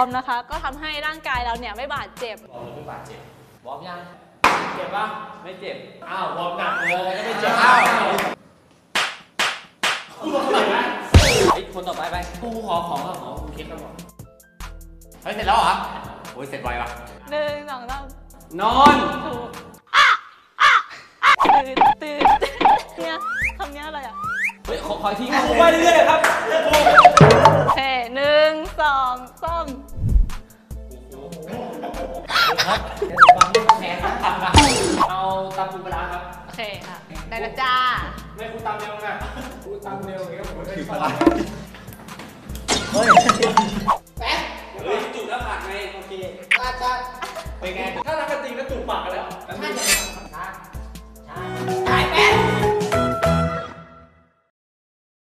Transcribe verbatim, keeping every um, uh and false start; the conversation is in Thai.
ร์มนะคะก็ทำให้ร่างกายเราเนี่ยไม่บาดเจ็บวอร์มไม่บาดเจ็บวอร์มยังเจ็บปะไม่เจ็บอ้าววอร์มหนักเลยก็ไม่เจ็บอ้าวไอ้คนต่อไปไปกูขอของขอกูคิดแล้วบอกเฮ้ยเสร็จแล้วเหรอโอ้ยเสร็จไวปะหนึ่งสองสามนอนถูกตื่นตื่นเนี่ยคำนี้อะไรอ่ะเฮ้ยขอคอยทิ้งกูไปเรื่อยๆครับโอเคหนึ่งสองสามครับแขนตัดนะเอาตำปูปลาครับโอเคค่ะได้แล้วจ้าไม่กูตำเร็วไงกูตำเร็วอย่างเงี้ยผมไม่ชอบเฮ้ยแป๊ะเฮ้ยจุดแล้วผักไงโอเคจ้าจ้าเป็นไงถ้ารักกันจริงแล้วจุดปากกันแล้ว